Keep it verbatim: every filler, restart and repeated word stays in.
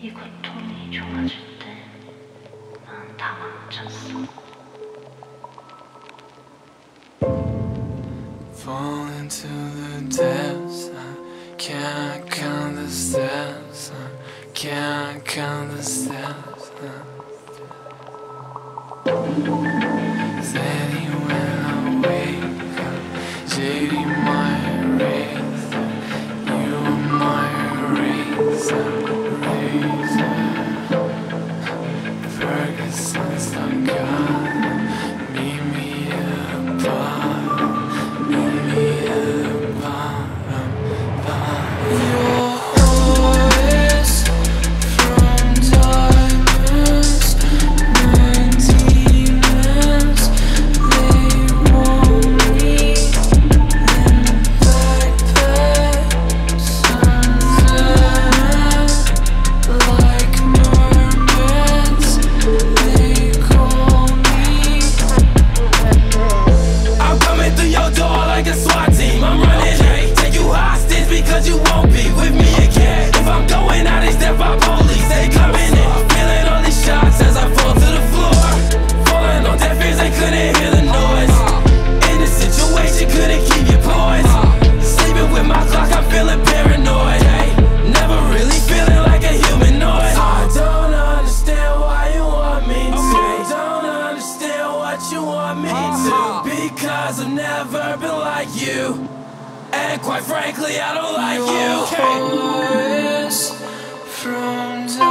이 고통이 좋아질 때 난 다 망쳤어. Fall into the depths, I can't count the steps, I can't count the steps. Steady when I wake up, shady my eraser, you are my eraser, eraser. Ferguson's done gone, meet me at the bottom, meet me at the bottom, bottom. Your voice from diamonds, and demons, they want me in backpacks, sunset, like mermaids, they call me. I'm coming through your door like a SWAT team. I'm running, hey, take you hostage because you won't be with me again. If I'm going out, they step by police, they coming in. Feeling all these shots as I fall to the floor. Falling on deaf ears, they couldn't hear the noise. In this situation, couldn't keep your poise. Sleeping with my clock, I'm feeling paranoid. Hey, never really feeling like a humanoid. I don't understand why you want me to. Don't understand what you want me to. Because I've never been like you. And quite frankly, I don't like you. Voice from diamonds.